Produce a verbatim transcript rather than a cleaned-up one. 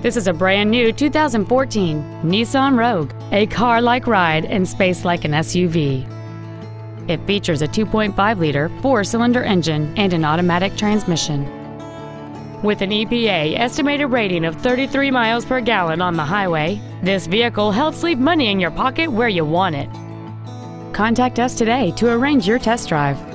This is a brand new two thousand fourteen Nissan Rogue, a car-like ride and space like an S U V. It features a two point five liter four-cylinder engine and an automatic transmission. With an E P A estimated rating of thirty-three miles per gallon on the highway, this vehicle helps leave money in your pocket where you want it. Contact us today to arrange your test drive.